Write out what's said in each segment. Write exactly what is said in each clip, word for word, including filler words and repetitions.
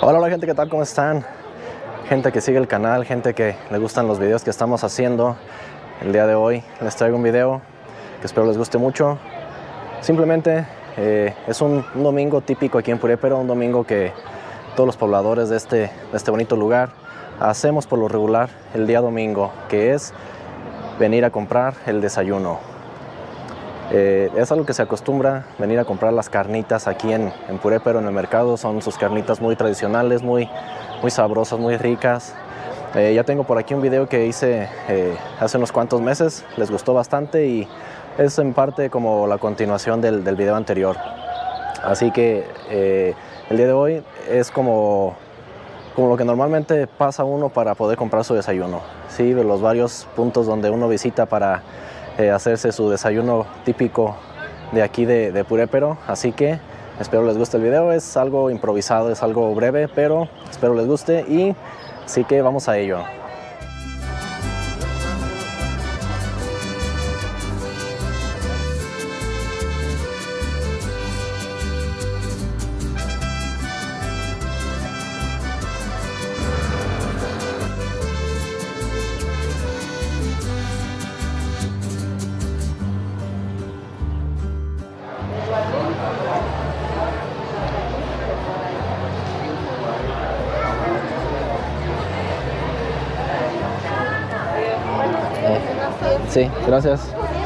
Hola, hola gente, ¿qué tal? ¿Cómo están? Gente que sigue el canal, gente que le gustan los videos que estamos haciendo. El día de hoy les traigo un video que espero les guste mucho. Simplemente eh, es un, un domingo típico aquí en Purépero, un domingo que todos los pobladores de este, de este bonito lugar hacemos por lo regular el día domingo, que es venir a comprar el desayuno. Eh, es algo que se acostumbra, venir a comprar las carnitas aquí en, en Purépero, en el mercado. Son sus carnitas muy tradicionales, muy, muy sabrosas, muy ricas. Eh, ya tengo por aquí un video que hice eh, hace unos cuantos meses, les gustó bastante y es en parte como la continuación del, del video anterior. Así que eh, el día de hoy es como, como lo que normalmente pasa uno para poder comprar su desayuno. Sí, de los varios puntos donde uno visita para Eh, hacerse su desayuno típico de aquí de, de Purépero. Así que espero les guste el video. Es algo improvisado, es algo breve, pero espero les guste y así que vamos a ello. Sí, gracias.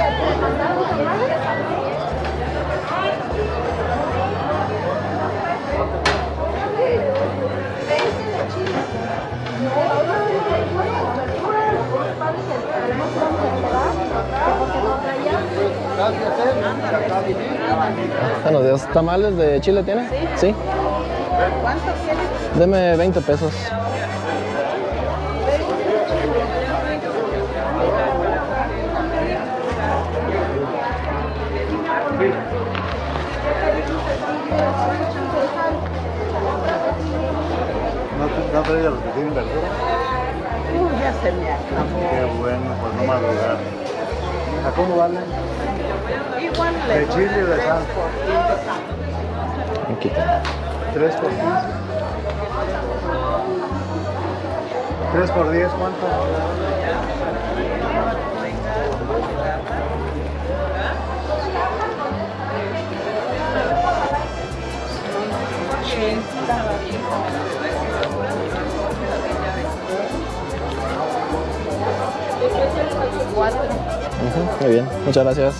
Buenos días. ¿Tamales de chile tiene? Sí. ¿Sí? ¿Cuánto quieres? Deme veinte pesos. ¿No, no traía los que tienen verdura? Uh, ya se me acabó. Qué bueno, pues no madrugar. ¿A cómo vale? Igual le ¿De doy chile y de tres sal? por quince. Aquí está. Tres por quince. Tres por diez, ¿cuánto? Cuatro. Uh-huh, muy bien, muchas gracias.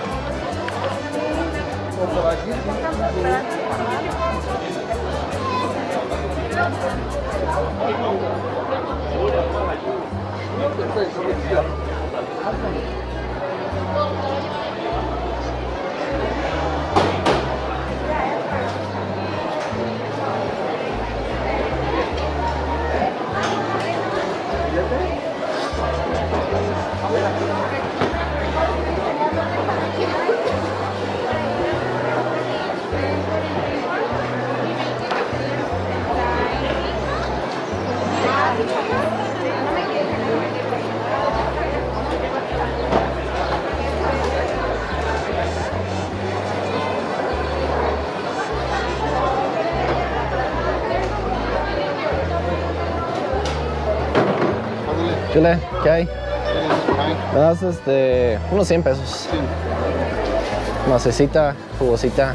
Chile, ¿qué hay? Me das este, unos cien pesos. Sí. Macecita, jugosita.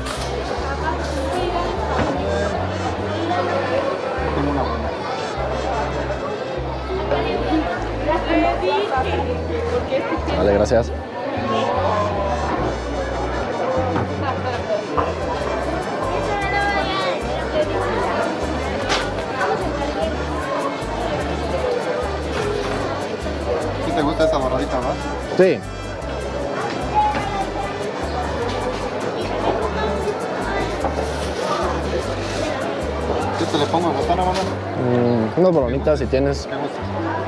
Tengo una buena. Vale, gracias. ¿Sí te gusta esa barrita más? Sí. ¿Qué te le pongo botana, mamá? Mm, unas bolomitas si tienes. ¿Qué gustas?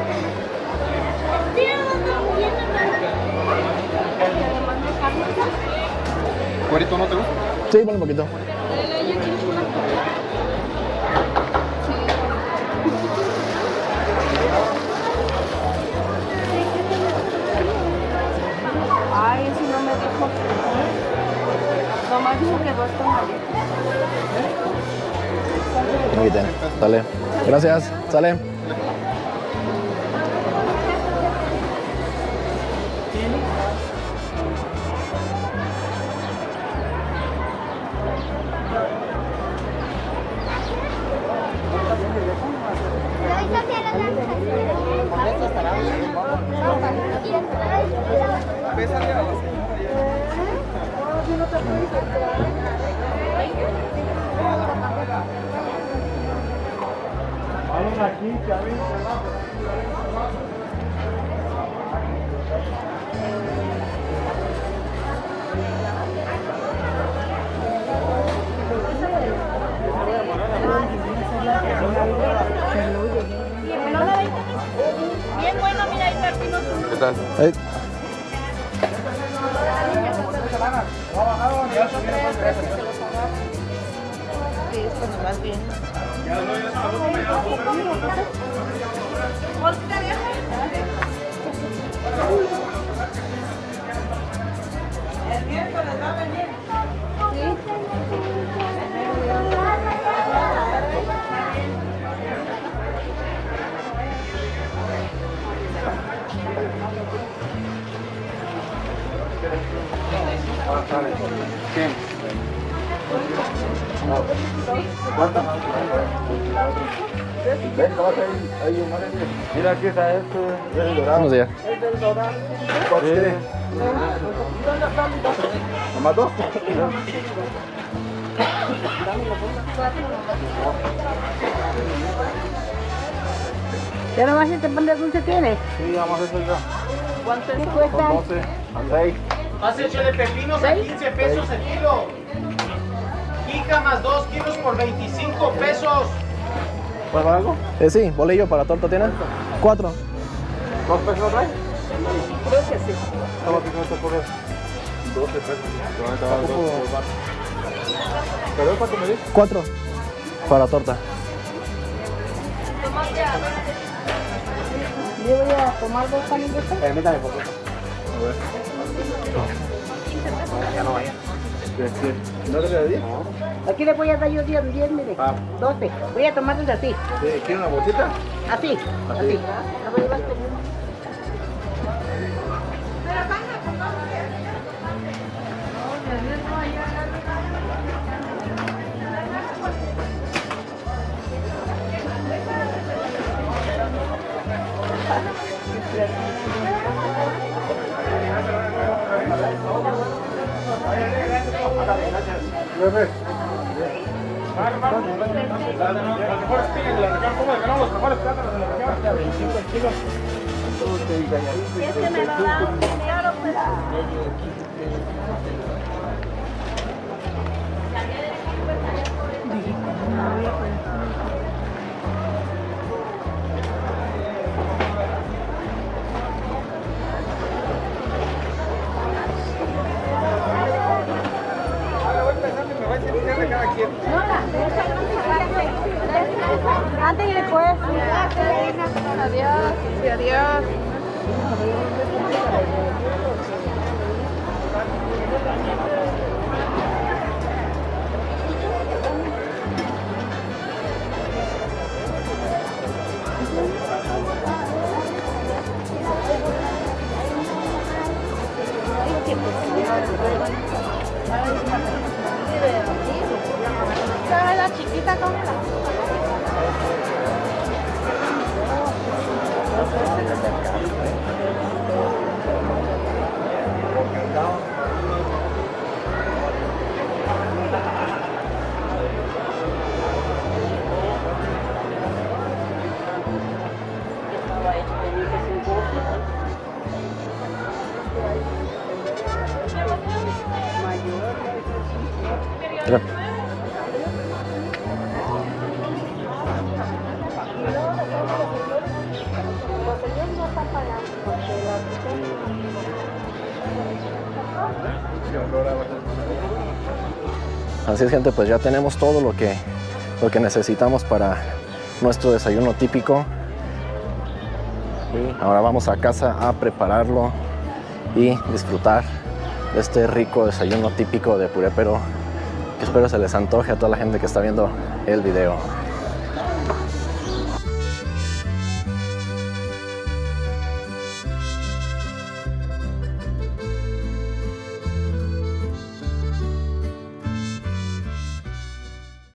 ¿Cuerito no te gusta? Sí, ponle un poquito. Ay, si no me dijo. Nomás dijo que dos tamales. Muy bien, sale. Gracias, sale. Bien bueno, mira, ahí está el pino. ¿Qué tal? Hey. Sí, pues más bien. El miércoles va a venir. Mira, aquí está esto, es el dorado. Buenos días. ¿Cuántos quiere? ¿Nomás dos? ¿Ya nomás este pan de dulce tiene? Sí, vamos a hacer ya. ¿Cuánto ¿Qué es? cuesta? doce, a seis. Acecho de pepinos a quince pesos el kilo. Jícamas dos kilos por veinticinco pesos. ¿Puedes dar algo? Eh, sí, bolillo para torta tienen. Cuatro. ¿Dos pesos lo trae? Creo que sí. ¿Cómo que no te ocurre? doce pesos. ¿Pero cuánto me dices? Cuatro. Para torta. Yo voy a tomar dos panes de estos. Permítame un poco. A ver. Ya no vaya. ¿No le diez? Aquí le voy a dar yo diez, diez, mire. Ah. doce. Voy a tomarlos así. ¿Quiere una bolsita? Así. Así. Así. La voy a llevar con- Es que me lo dan caro, pues. Antes y después. Adiós. Sí, adiós. ¿Sabes la chiquita cómo la? Mira. Así es, gente, pues ya tenemos todo lo que, lo que necesitamos para nuestro desayuno típico. Y ahora vamos a casa a prepararlo y disfrutar de este rico desayuno típico de Purépero, que espero se les antoje a toda la gente que está viendo el video.